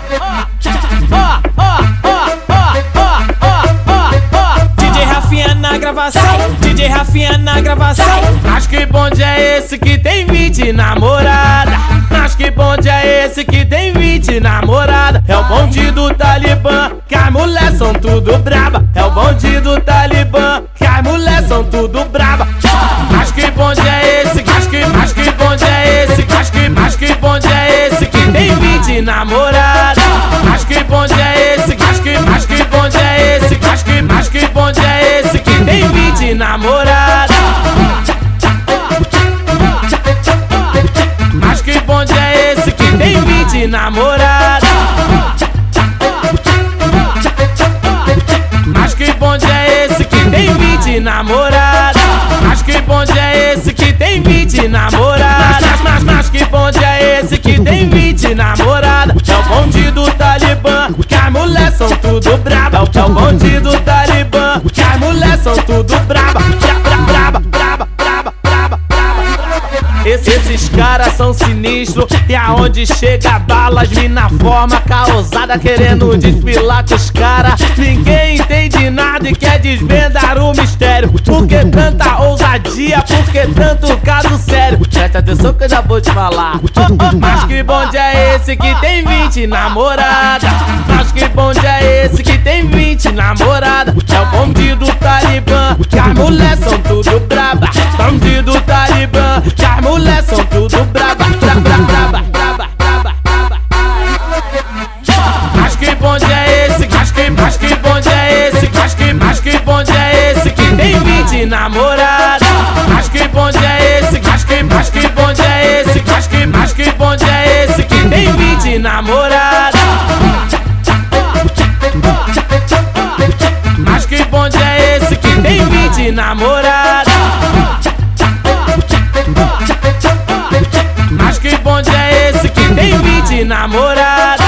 DJ Rafinha na gravação, DJ Rafinha na gravação. Mas que bonde é esse que tem 20 namorada? Mas que bonde é esse que tem 20 namorada? É o bonde do Talibã, que as mulheres são tudo braba. É o bonde do Talibã, que as mulheres são tudo braba. Mas que bonde é esse? Mas que bonde é esse? Mas que bonde é esse que tem 20 namorada? Mas que bonde é esse? Mas que bonde é esse? Mas que bonde é esse que tem 20 namorada? Mas que bonde é esse que tem 20 namorada? Mas que bonde é esse que tem 20 namorada? Mas que bonde é esse que tem 20 namorada? Mas que bonde é esse que tem 20 namorada? É o bonde do Talibã, que as mulheres são tudo braba. É o bonde do Talibã, que as mulheres são tudo braba. Braba, braba, braba, braba, braba. Esses caras são sinistros, e aonde chega balas, mina forma causada, querendo desfilar com os caras. Ninguém entende nada e quer desvendar o mistério. Por que tanta ousadia? Por que tanto caso sério? Presta atenção que eu já vou te falar. Mas que bonde é esse que tem 20 namorada? Mas que bonde é esse que tem 20 namorada? É o bonde do Talibã, que as mulheres são tudo braba. Bonde do Talibã, que as mulheres são tudo braba. Braba, braba, braba, braba, braba. Mas que bonde é esse? Mas que bonde é esse? Mas que bonde é esse que tem 20 namorada? Mas que bonde é esse? Mas que bonde é esse? Mas que bonde é esse que tem 20 namorada? Mas que bonde é esse que tem 20 namorada? Mas que bonde é esse que tem 20 namorada?